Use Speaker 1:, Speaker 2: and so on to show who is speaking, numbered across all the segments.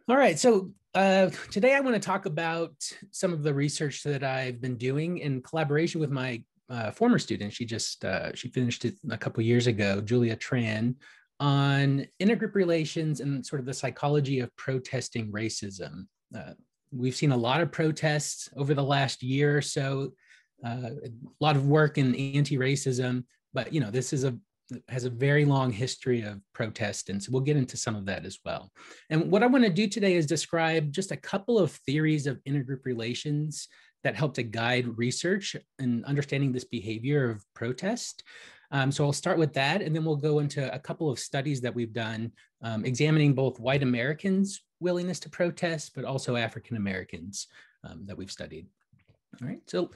Speaker 1: All right, so today I want to talk about some of the research that I've been doing in collaboration with my former student. She finished it a couple years ago, Julia Tran, on intergroup relations and sort of the psychology of protesting racism. We've seen a lot of protests over the last year or so, a lot of work in anti-racism, but this has a very long history of protest. And so we'll get into some of that as well. And what I want to do today is describe just a couple of theories of intergroup relations that help to guide research and understanding this behavior of protest. So I'll start with that, and then we'll go into a couple of studies that we've done examining both white Americans' willingness to protest, but also African Americans that we've studied. All right, so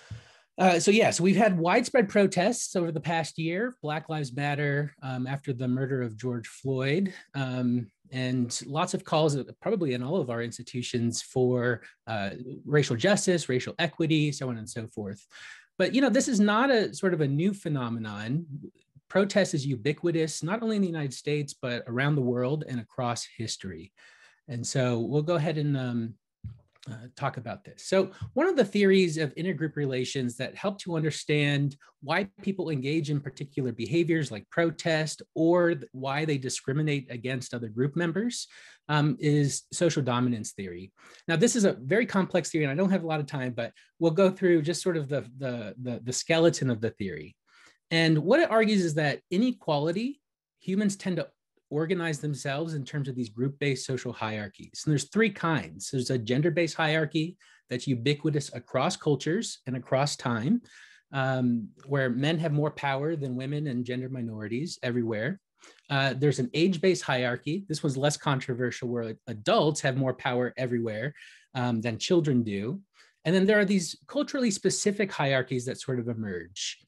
Speaker 1: we've had widespread protests over the past year, Black Lives Matter after the murder of George Floyd, and lots of calls, probably in all of our institutions, for racial justice, racial equity, so on and so forth. But, this is not a sort of a new phenomenon. Protest is ubiquitous, not only in the United States, but around the world and across history. And so we'll go ahead and talk about this. So one of the theories of intergroup relations that help to understand why people engage in particular behaviors like protest or why they discriminate against other group members is social dominance theory. Now, this is a very complex theory, and I don't have a lot of time, but we'll go through just sort of the skeleton of the theory. And what it argues is that inequality, humans tend to organize themselves in terms of these group-based social hierarchies. And there's three kinds. There's a gender-based hierarchy that's ubiquitous across cultures and across time, where men have more power than women and gender minorities everywhere. There's an age-based hierarchy. This one's less controversial, where adults have more power everywhere than children do. And then there are these culturally specific hierarchies that sort of emerge.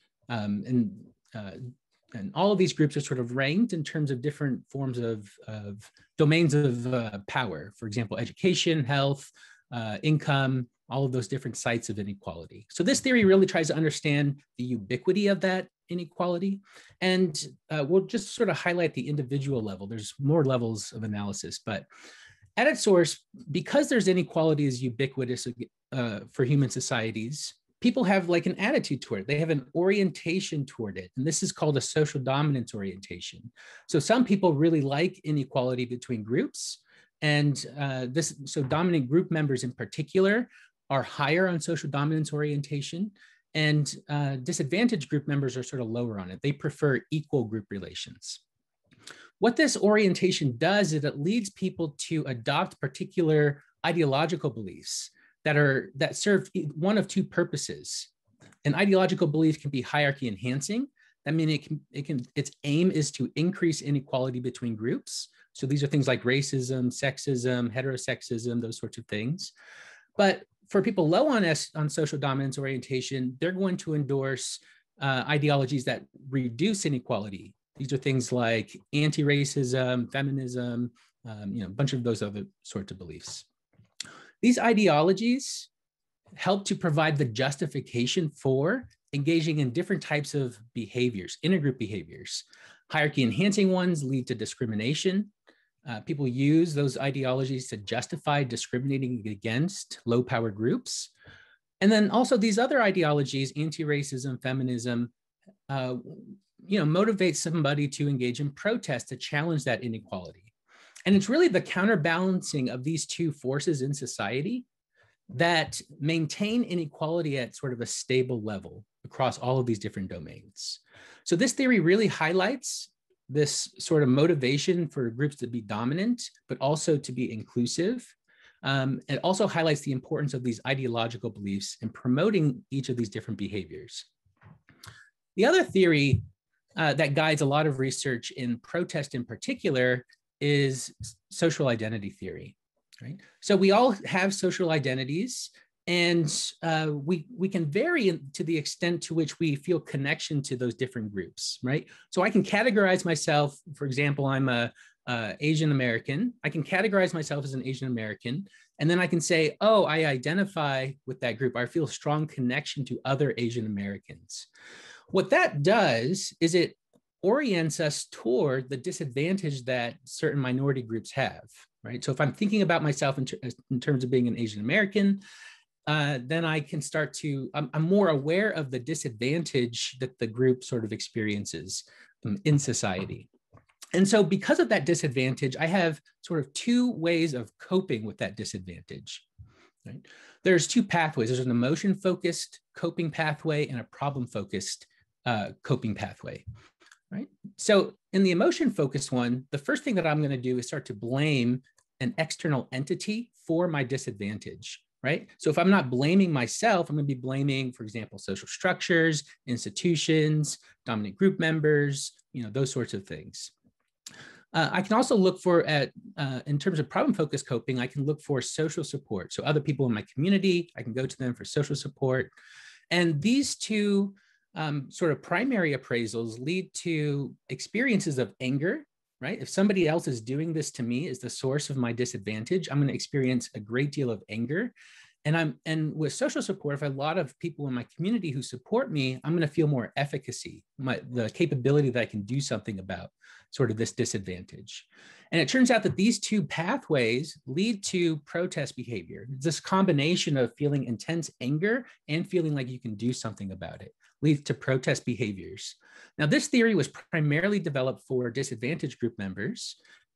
Speaker 1: And all of these groups are sort of ranked in terms of different forms of domains of power. For example, education, health, income, all of those different sites of inequality. So this theory really tries to understand the ubiquity of that inequality. And we'll just sort of highlight the individual level. There's more levels of analysis, but at its source, because there's inequality is ubiquitous for human societies, people have like an attitude toward it. They have an orientation toward it. And this is called a social dominance orientation. So some people really like inequality between groups. And so dominant group members in particular are higher on social dominance orientation. And disadvantaged group members are sort of lower on it. They prefer equal group relations. What this orientation does is it leads people to adopt particular ideological beliefs that serve one of two purposes. An ideological belief can be hierarchy enhancing. That means its aim is to increase inequality between groups. So these are things like racism, sexism, heterosexism, those sorts of things. But for people low on social dominance orientation, they're going to endorse ideologies that reduce inequality. These are things like anti-racism, feminism, a bunch of those other sorts of beliefs. These ideologies help to provide the justification for engaging in different types of behaviors, intergroup behaviors. Hierarchy enhancing ones lead to discrimination. People use those ideologies to justify discriminating against low power groups. And then also these other ideologies, anti-racism, feminism, motivate somebody to engage in protest to challenge that inequality. And it's really the counterbalancing of these two forces in society that maintain inequality at sort of a stable level across all of these different domains. So this theory really highlights this sort of motivation for groups to be dominant, but also to be inclusive. It also highlights the importance of these ideological beliefs in promoting each of these different behaviors. The other theory that guides a lot of research in protest in particular is social identity theory, right? So we all have social identities, and we can vary to the extent to which we feel connection to those different groups, right? So I can categorize myself, for example, I'm a Asian American. I can categorize myself as an Asian American, and then I can say, oh, I identify with that group. I feel a strong connection to other Asian Americans. What that does is it orients us toward the disadvantage that certain minority groups have, right? So if I'm thinking about myself in terms of being an Asian American, then I can start to, I'm more aware of the disadvantage that the group sort of experiences in society. And so because of that disadvantage, I have sort of two ways of coping with that disadvantage. Right? There's two pathways. There's an emotion-focused coping pathway and a problem-focused coping pathway. Right? So in the emotion-focused one, the first thing that I'm going to do is start to blame an external entity for my disadvantage. Right? So if I'm not blaming myself, I'm going to be blaming, for example, social structures, institutions, dominant group members, those sorts of things. I can also look for in terms of problem-focused coping, I can look for social support. So other people in my community, I can go to them for social support. And these two sort of primary appraisals lead to experiences of anger, right? If somebody else is doing this to me as the source of my disadvantage, I'm going to experience a great deal of anger. And with social support, if I have a lot of people in my community who support me, I'm going to feel more efficacy, the capability that I can do something about sort of this disadvantage. And it turns out that these two pathways lead to protest behavior. This combination of feeling intense anger and feeling like you can do something about it leads to protest behaviors. Now, this theory was primarily developed for disadvantaged group members.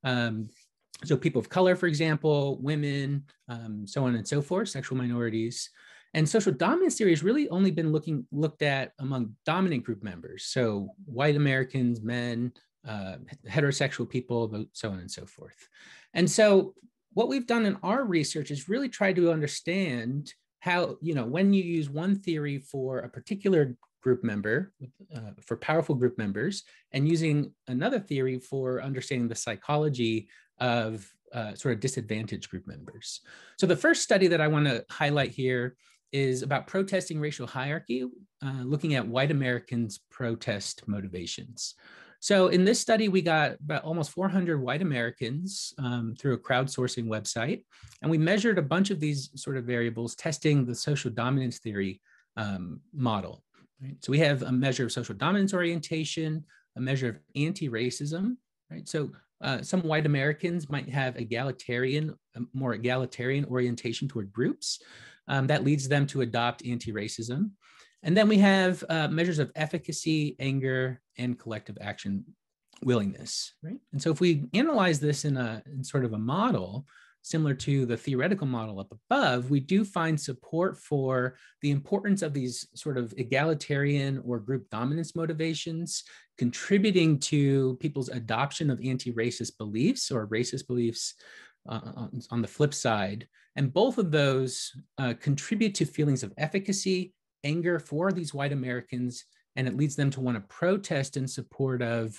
Speaker 1: So people of color, for example, women, so on and so forth, sexual minorities. And social dominance theory has really only been looked at among dominant group members. So white Americans, men, heterosexual people, so on and so forth. And so what we've done in our research is really try to understand how, when you use one theory for a particular group member, for powerful group members, and using another theory for understanding the psychology of sort of disadvantaged group members. So the first study that I want to highlight here is about protesting racial hierarchy, looking at white Americans' protest motivations. So in this study, we got about almost 400 white Americans through a crowdsourcing website, and we measured a bunch of these sort of variables, testing the social dominance theory model. Right? So we have a measure of social dominance orientation, a measure of anti-racism, right? So some white Americans might have more egalitarian orientation toward groups. That leads them to adopt anti-racism. And then we have measures of efficacy, anger, and collective action willingness, right? And so if we analyze this in sort of a model, similar to the theoretical model up above, we do find support for the importance of these sort of egalitarian or group dominance motivations contributing to people's adoption of anti-racist beliefs or racist beliefs on the flip side. And both of those contribute to feelings of efficacy, anger for these white Americans, and it leads them to want to protest in support of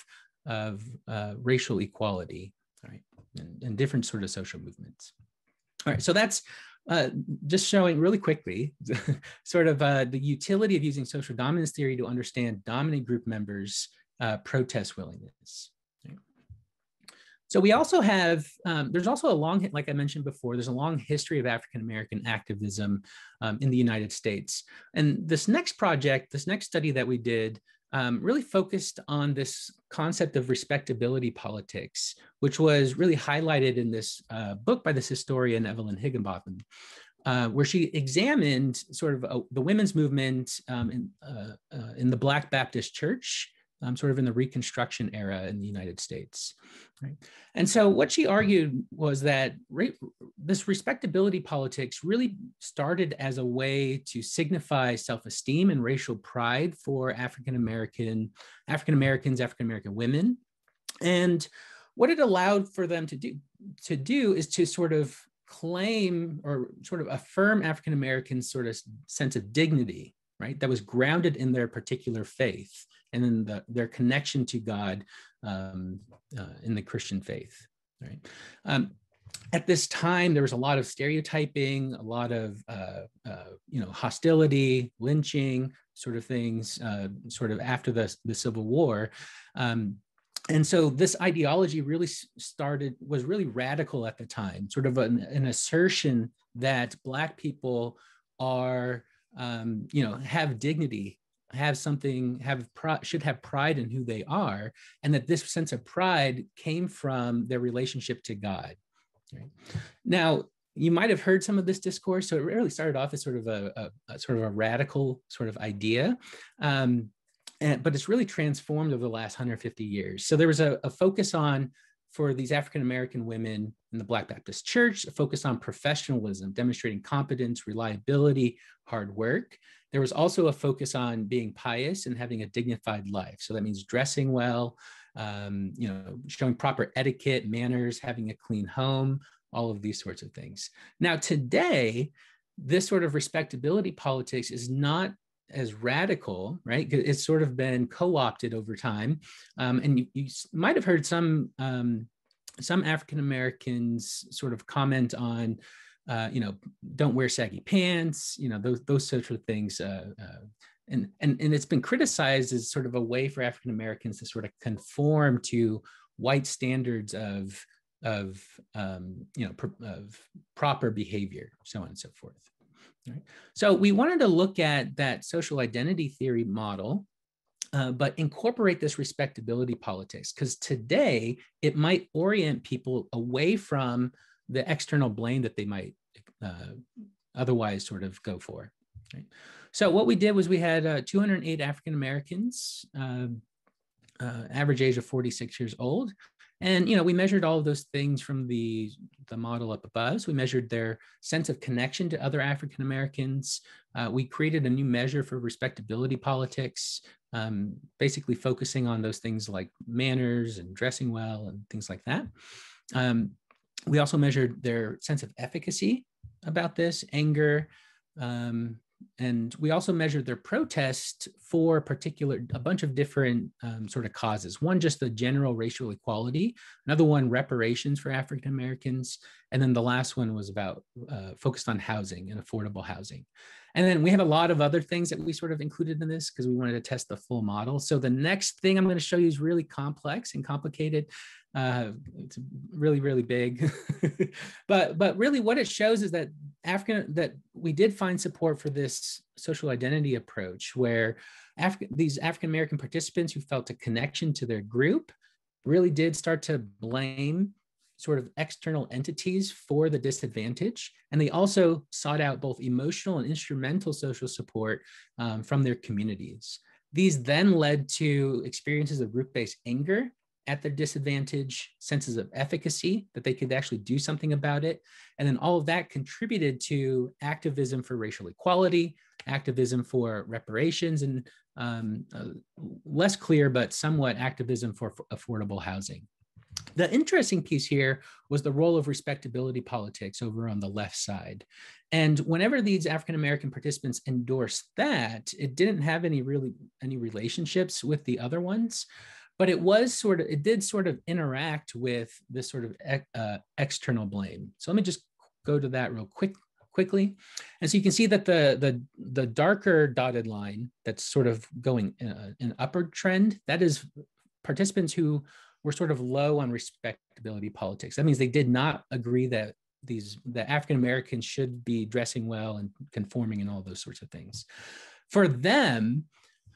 Speaker 1: racial equality, right? And different sort of social movements. All right, so that's just showing really quickly sort of the utility of using social dominance theory to understand dominant group members' protest willingness. Right? So we also have, there's also a long, like I mentioned before, there's a long history of African-American activism in the United States. And this next project, this next study that we did really focused on this concept of respectability politics, which was really highlighted in this book by this historian, Evelyn Higginbotham, where she examined sort of the women's movement in the Black Baptist Church, sort of in the Reconstruction era in the United States. Right? And so what she argued was that this respectability politics really started as a way to signify self-esteem and racial pride for African-American women. And what it allowed for them to do is to sort of claim or sort of affirm African-Americans' sort of sense of dignity, right? That was grounded in their particular faith and in their connection to God in the Christian faith, right? At this time, there was a lot of stereotyping, a lot of hostility, lynching, sort of things, sort of after the Civil War. And so this ideology really was really radical at the time, sort of an assertion that Black people are, have dignity, should have pride in who they are, and that this sense of pride came from their relationship to God. Right? Now, you might have heard some of this discourse. So it really started off as sort of a radical sort of idea. But it's really transformed over the last 150 years. So there was a focus on, for these African-American women in the Black Baptist Church, a focus on professionalism, demonstrating competence, reliability, hard work. There was also a focus on being pious and having a dignified life. So that means dressing well, showing proper etiquette, manners, having a clean home, all of these sorts of things. Now, today, this sort of respectability politics is not as radical, right? It's sort of been co-opted over time. And you might have heard some African Americans sort of comment on, don't wear saggy pants, those sorts of things. And it's been criticized as sort of a way for African Americans to sort of conform to white standards of proper behavior, so on and so forth. Right. So we wanted to look at that social identity theory model, but incorporate this respectability politics, because today it might orient people away from the external blame that they might otherwise sort of go for. Right? So what we did was we had 208 African Americans, average age of 46 years old. And, we measured all of those things from the model up above. So we measured their sense of connection to other African Americans. We created a new measure for respectability politics, basically focusing on those things like manners and dressing well and things like that. We also measured their sense of efficacy about this, anger, and we also measured their protest for a bunch of different sort of causes. One, just the general racial equality. Another one, reparations for African Americans. And then the last one was about focused on housing and affordable housing. And then we have a lot of other things that we sort of included in this because we wanted to test the full model. So the next thing I'm going to show you is really complex and complicated. It's really, really big. but really what it shows is that we did find support for this social identity approach, where these African-American participants who felt a connection to their group really did start to blame sort of external entities for the disadvantage. And they also sought out both emotional and instrumental social support from their communities. These then led to experiences of group-based anger at their disadvantage, senses of efficacy, that they could actually do something about it. And then all of that contributed to activism for racial equality, activism for reparations, and less clear, but somewhat activism for affordable housing. The interesting piece here was the role of respectability politics over on the left side. And whenever these African-American participants endorsed that, it didn't have any relationships with the other ones. But it did sort of interact with this sort of external blame. So let me just go to that real quickly. And so you can see that the darker dotted line that's sort of going an upward trend, that is participants who were sort of low on respectability politics. That means they did not agree that the African Americans should be dressing well and conforming and all those sorts of things. For them,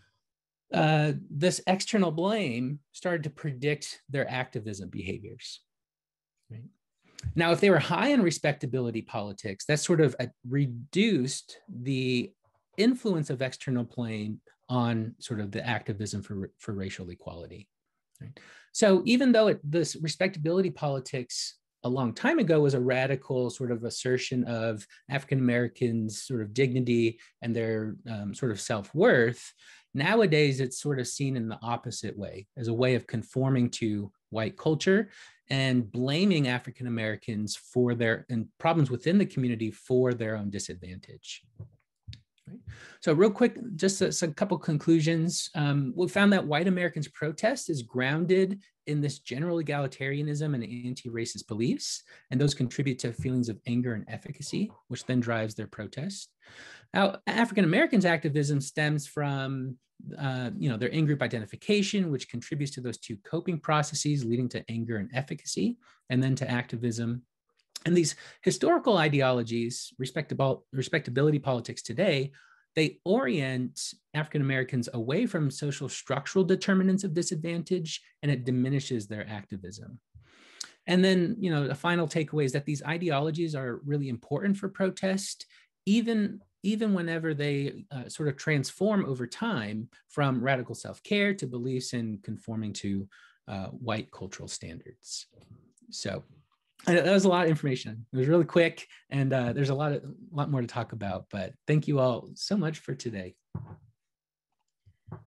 Speaker 1: this external blame started to predict their activism behaviors. Right? Now, if they were high in respectability politics, that sort of reduced the influence of external blame on sort of the activism for racial equality. Right? So even though this respectability politics a long time ago was a radical sort of assertion of African Americans' sort of dignity and their sort of self-worth, nowadays it's sort of seen in the opposite way, as a way of conforming to white culture and blaming African Americans for and problems within the community for their own disadvantage. Right? So real quick, just a couple conclusions. We found that white Americans' protest is grounded in this general egalitarianism and anti-racist beliefs, and those contribute to feelings of anger and efficacy, which then drives their protest. Now, African Americans' activism stems from their in-group identification, which contributes to those two coping processes, leading to anger and efficacy, and then to activism. And these historical ideologies, respectability politics today, they orient African Americans away from social structural determinants of disadvantage, and it diminishes their activism. And then, the final takeaway is that these ideologies are really important for protest, even whenever they sort of transform over time from radical self-care to beliefs in conforming to white cultural standards. So that was a lot of information. It was really quick, and there's a lot more to talk about, but thank you all so much for today.